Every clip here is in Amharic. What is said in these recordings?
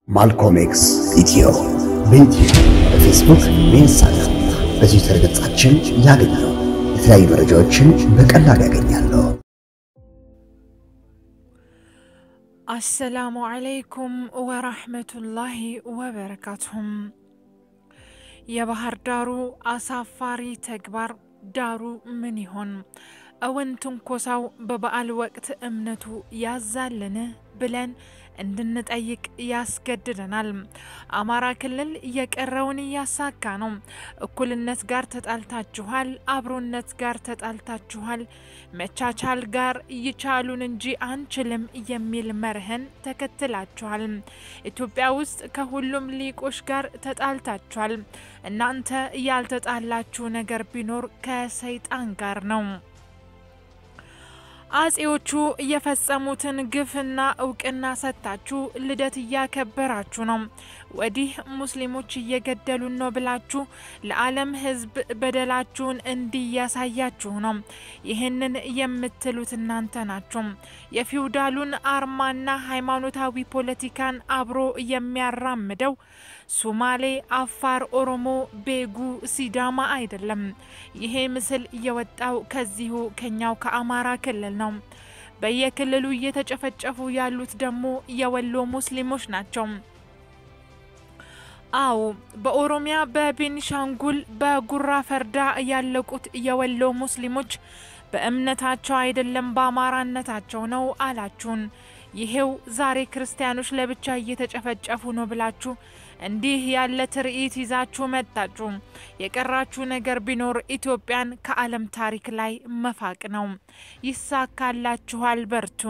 ማልኮም ኤክስ ኢትዮ በዩቲዩብ በፌስቡክ በኢንስታግራም በትዊተር ገጻችን ያገኛሉ። የተለያዩ መረጃዎችን በቀላሉ ያገኛሉ። السلام عليكم ورحمة الله وبركاته. يا بحر دارو أسافاري تكبر دارو منيهن أوانتم كوساو ببقى الوقت أمنتو يازالنا بلان عندنا تأيك ياسكدرنال أمارا كلل يكرروني ياساكانو كل الناس قار تتقالتاجوهال أبرو الناس قار تتقالتاجوهال متشاچال قار يچالون نجي آنچلم يميل مرهن تكتلاجوهال إتوبيا وست كهولم ليكوش قار تتقالتاجوهال إن أنت يالتتقالاتشو نقر بنور كسيت أنقارنو አጼዎቹ የፈጸሙትን ግፍና እውቅና ሰጣችሁ ልደት ያከበራችሁ ነው። ወዲህ ሙስሊሞች እየገደሉን ነው ብላችሁ ለዓለም ህዝብ በደላችሁን እንዲያሳያችሁ ነው። ይሄንን የምትሉት እናንተ ናችሁ። የፊውዳሉን አርማና ሃይማኖታዊ ፖለቲካን አብሮ የሚያራምደው ሶማሌ፣ አፋር፣ ኦሮሞ፣ ቤጉ፣ ሲዳማ አይደለም። ይሄ ምስል የወጣው ከዚሁ ከኛው ከአማራ ክልል ነው። በየክልሉ እየተጨፈጨፉ ያሉት ደግሞ የወሎ ሙስሊሞች ናቸው። አው በኦሮሚያ በቤኒሻንጉል በጉራ ፈርዳ ያለቁት የወሎ ሙስሊሞች በእምነታቸው አይደለም በአማራነታቸው ነው አላችሁን። ይሄው ዛሬ ክርስቲያኖች ለብቻ እየተጨፈጨፉ ነው ብላችሁ እንዲህ ያለ ትርኢት ይዛችሁ መጣችሁ። የቀራችሁ ነገር ቢኖር ኢትዮጵያን ከዓለም ታሪክ ላይ መፋቅ ነው። ይሳካላችኋል፣ በርቱ።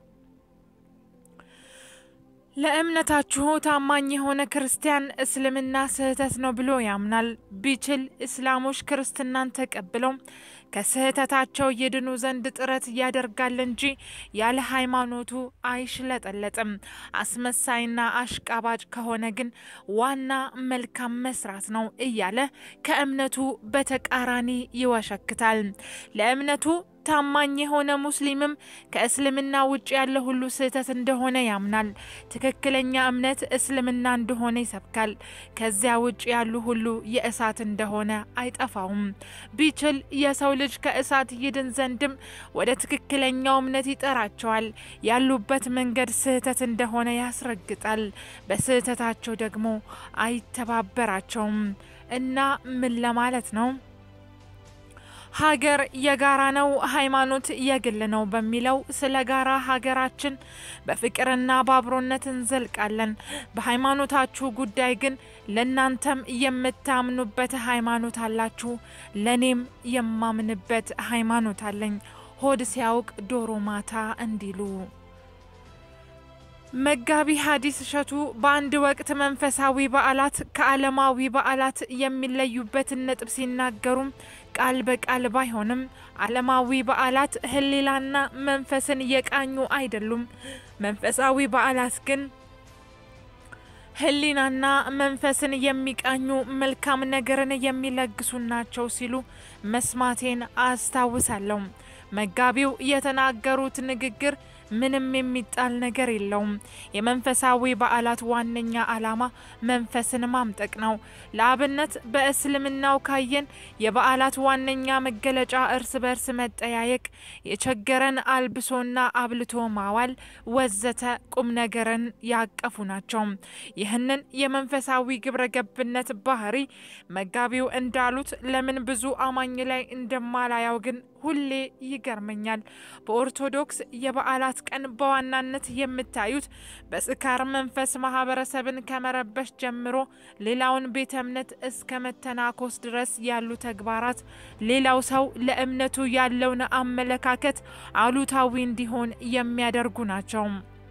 ለእምነታችሁ ታማኝ የሆነ ክርስቲያን እስልምና ስህተት ነው ብሎ ያምናል። ቢችል እስላሞች ክርስትናን ተቀብለው ከስህተታቸው የድኑ ዘንድ ጥረት ያደርጋል እንጂ ያለ ሃይማኖቱ አይሽለጠለጥም። አስመሳይና አሽቃባጭ ከሆነ ግን ዋና መልካም መስራት ነው እያለ ከእምነቱ በተቃራኒ ይወሸክታል። ለእምነቱ ታማኝ የሆነ ሙስሊምም ከእስልምና ውጭ ያለ ሁሉ ስህተት እንደሆነ ያምናል። ትክክለኛ እምነት እስልምና እንደሆነ ይሰብካል። ከዚያ ውጭ ያሉ ሁሉ የእሳት እንደሆነ አይጠፋውም። ቢችል የሰው ልጅ ከእሳት ይድን ዘንድም ወደ ትክክለኛው እምነት ይጠራቸዋል። ያሉበት መንገድ ስህተት እንደሆነ ያስረግጣል። በስህተታቸው ደግሞ አይተባበራቸውም። እና ምን ለማለት ነው? ሀገር የጋራ ነው፣ ሃይማኖት የግል ነው በሚለው ስለ ጋራ ሀገራችን በፍቅርና በአብሮነት እንዘልቃለን። በሃይማኖታችሁ ጉዳይ ግን ለናንተም የምታምኑበት ሃይማኖት አላችሁ፣ ለኔም የማምንበት ሃይማኖት አለኝ። ሆድ ሲያውቅ ዶሮ ማታ እንዲሉ መጋቢ ሐዲስ እሸቱ በአንድ ወቅት መንፈሳዊ በዓላት ከዓለማዊ በዓላት የሚለዩበት ነጥብ ሲናገሩ ቃል በቃል ባይሆንም ዓለማዊ በዓላት ህሊናና መንፈስን የቃኙ አይደሉም። መንፈሳዊ በዓላት ግን ህሊናና መንፈስን የሚቃኙ መልካም ነገርን የሚለግሱ ናቸው ሲሉ መስማቴን አስታውሳለሁ። መጋቢው የተናገሩት ንግግር ምንም የሚጣል ነገር የለውም። የመንፈሳዊ በዓላት ዋነኛ ዓላማ መንፈስን ማምጠቅ ነው። ለአብነት በእስልምናው ካየን የበዓላት ዋነኛ መገለጫ እርስ በርስ መጠያየቅ፣ የቸገረን አልብሶና አብልቶ ማዋል ወዘተ ቁም ነገርን ያቀፉ ናቸው። ይህንን የመንፈሳዊ ግብረ ገብነት ባህሪ መጋቢው እንዳሉት ለምን ብዙ አማኝ ላይ እንደማላያው ግን ሁሌ ይገርመኛል። በኦርቶዶክስ የበዓላት ቀን በዋናነት የምታዩት በስካር መንፈስ ማህበረሰብን ከመረበሽ ጀምሮ ሌላውን ቤተ እምነት እስከ መተናኮስ ድረስ ያሉ ተግባራት ሌላው ሰው ለእምነቱ ያለውን አመለካከት አሉታዊ እንዲሆን የሚያደርጉ ናቸው።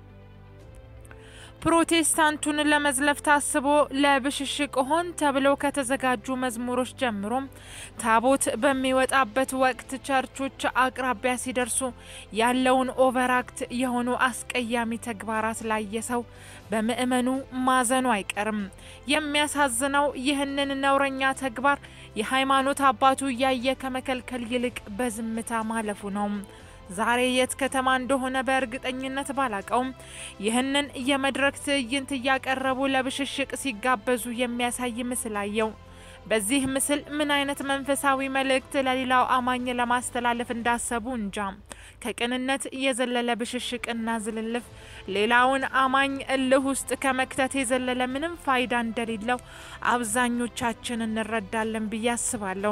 ፕሮቴስታንቱን ለመዝለፍ ታስቦ ለብሽሽቅ ሆን ተብለው ከተዘጋጁ መዝሙሮች ጀምሮ ታቦት በሚወጣበት ወቅት ቸርቾች አቅራቢያ ሲደርሱ ያለውን ኦቨራክት የሆኑ አስቀያሚ ተግባራት ላይ የሰው በመእመኑ ማዘኑ አይቀርም። የሚያሳዝነው ይህንን ነውረኛ ተግባር የሃይማኖት አባቱ ያየ ከመከልከል ይልቅ በዝምታ ማለፉ ነው። ዛሬ የት ከተማ እንደሆነ በእርግጠኝነት ባላቀውም ይህንን የመድረክ ትዕይንት ያቀረቡ ለብሽሽቅ ሲጋበዙ የሚያሳይ ምስል አየው። በዚህ ምስል ምን አይነት መንፈሳዊ መልእክት ለሌላው አማኝ ለማስተላለፍ እንዳሰቡ እንጃ። ከቅንነት የዘለለ ብሽሽቅና ዝልልፍ ሌላውን አማኝ እልህ ውስጥ ከመክተት የዘለለ ምንም ፋይዳ እንደሌለው አብዛኞቻችን እንረዳለን ብዬ አስባለሁ።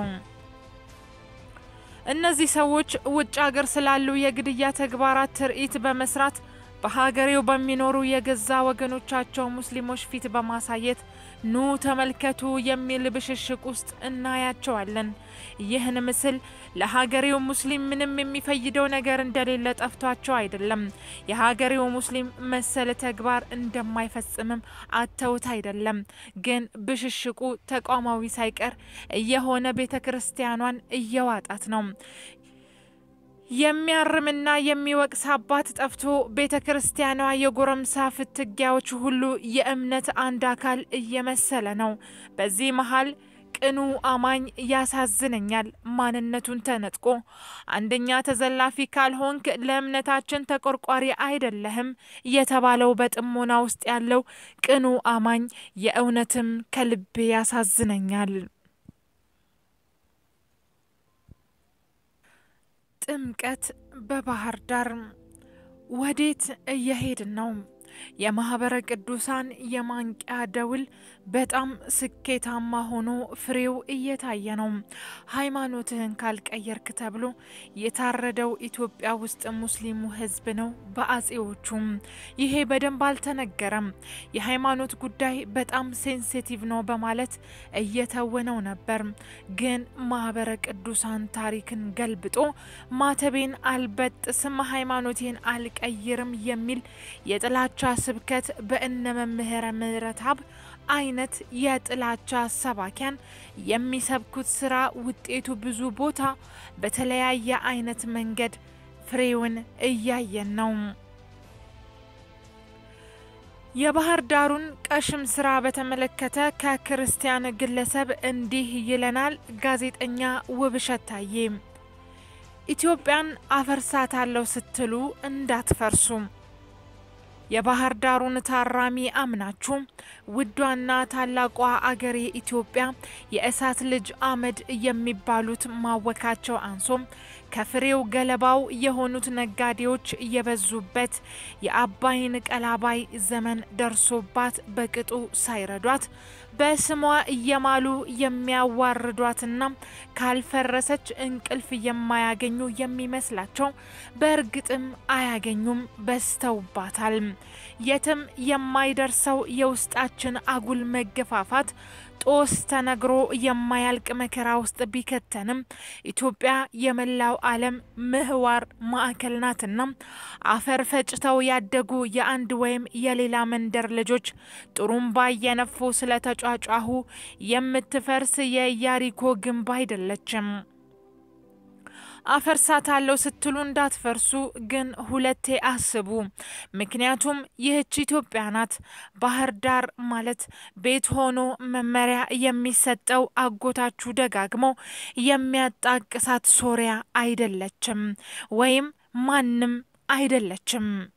እነዚህ ሰዎች ውጭ ሀገር ስላሉ የግድያ ተግባራት ትርኢት በመስራት በሀገሬው በሚኖሩ የገዛ ወገኖቻቸው ሙስሊሞች ፊት በማሳየት ኑ ተመልከቱ የሚል ብሽሽቅ ውስጥ እናያቸዋለን። ይህን ምስል ለሀገሬው ሙስሊም ምንም የሚፈይደው ነገር እንደሌለ ጠፍቷቸው አይደለም። የሀገሬው ሙስሊም መሰል ተግባር እንደማይፈጽምም አተውት አይደለም። ግን ብሽሽቁ ተቋማዊ ሳይቀር እየሆነ ቤተክርስቲያኗን እየዋጣት ነው። የሚያርምና የሚወቅስ አባት ጠፍቶ ቤተክርስቲያኗ የጎረምሳ ፍትጊያዎች ሁሉ የእምነት አንድ አካል እየመሰለ ነው። በዚህ መሃል ቅኑ አማኝ ያሳዝነኛል። ማንነቱን ተነጥቆ አንደኛ ተዘላፊ ካልሆንክ ለእምነታችን ተቆርቋሪ አይደለህም የተባለው በጥሞና ውስጥ ያለው ቅኑ አማኝ የእውነትም ከልብ ያሳዝነኛል። ጥምቀት በባህር ዳር ወዴት እየሄድን ነው? የማህበረ ቅዱሳን የማንቂያ ደውል በጣም ስኬታማ ሆኖ ፍሬው እየታየ ነው። ሃይማኖትህን ካልቀየርክ ተብሎ የታረደው ኢትዮጵያ ውስጥ ሙስሊሙ ህዝብ ነው በአጼዎቹም። ይሄ በደንብ አልተነገረም። የሃይማኖት ጉዳይ በጣም ሴንሲቲቭ ነው በማለት እየተወነው ነበር። ግን ማህበረ ቅዱሳን ታሪክን ገልብጦ ማተቤን አልበጥስም ሃይማኖቴን አልቀይርም የሚል የጥላቻ ስብከት በእነ መምህረ ምህረተአብ አይነት የጥላቻ ሰባኪያን የሚሰብኩት ስራ ውጤቱ ብዙ ቦታ በተለያየ አይነት መንገድ ፍሬውን እያየን ነው። የባህር ዳሩን ቀሽም ስራ በተመለከተ ከክርስቲያን ግለሰብ እንዲህ ይለናል ጋዜጠኛ ውብሸት ታዬ። ኢትዮጵያን አፈርሳታለሁ ስትሉ እንዳትፈርሱ። የባህር ዳሩን ታራሚ አምናችሁ ውዷና ታላቋ አገሬ ኢትዮጵያ የእሳት ልጅ አመድ የሚባሉት ማወካቸው አንሶ ከፍሬው ገለባው የሆኑት ነጋዴዎች የበዙበት የአባይን ቀላባይ ዘመን ደርሶባት በቅጡ ሳይረዷት በስሟ እየማሉ የሚያዋርዷትና ካልፈረሰች እንቅልፍ የማያገኙ የሚመስላቸው በእርግጥም አያገኙም በስተውባታል። የትም የማይደርሰው የውስጣችን አጉል መገፋፋት ጦስ ተነግሮ የማያልቅ መከራ ውስጥ ቢከተንም ኢትዮጵያ የመላው ዓለም ምህዋር ማዕከል ናትና አፈር ፈጭተው ያደጉ የአንድ ወይም የሌላ መንደር ልጆች ጥሩምባ የነፉ ስለተጫጫሁ የምትፈርስ የኢያሪኮ ግንብ አይደለችም። አፈርሳታለሁ ስትሉ እንዳትፈርሱ ግን ሁለቴ አስቡ። ምክንያቱም ይህች ኢትዮጵያ ናት። ባህር ዳር ማለት ቤት ሆኖ መመሪያ የሚሰጠው አጎታችሁ ደጋግሞ የሚያጣቅሳት ሶሪያ አይደለችም ወይም ማንም አይደለችም።